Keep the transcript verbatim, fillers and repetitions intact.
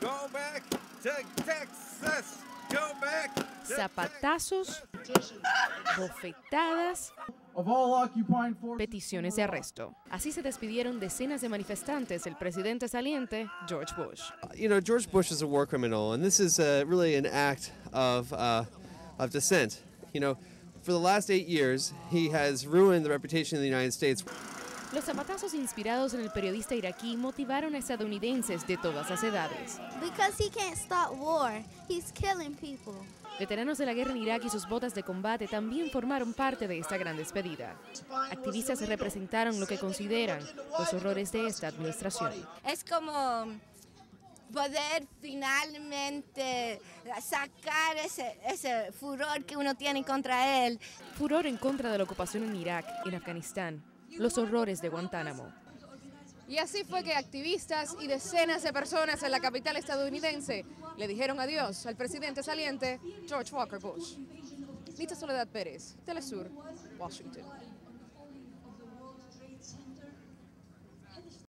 Go back to Texas. Go back to Zapatazos, bofetadas, of all occupying forces. peticiones de arresto. Así se despidieron decenas de manifestantes del presidente saliente, George Bush. You know, George Bush is a war criminal, and this is uh, really an act of, uh, of dissent. You know, for the last eight years, he has ruined the reputation of the United States. Los zapatazos inspirados en el periodista iraquí motivaron a estadounidenses de todas las edades. Because he can't stop war. He's killing people. Veteranos de la guerra en Irak y sus botas de combate también formaron parte de esta gran despedida. Activistas representaron lo que consideran los horrores de esta administración. Es como poder finalmente sacar ese, ese furor que uno tiene contra él. Furor en contra de la ocupación en Irak, en Afganistán, los horrores de Guantánamo. Y así fue que activistas y decenas de personas en la capital estadounidense le dijeron adiós al presidente saliente George Walker Bush. Nita Soledad Pérez, Telesur, Washington.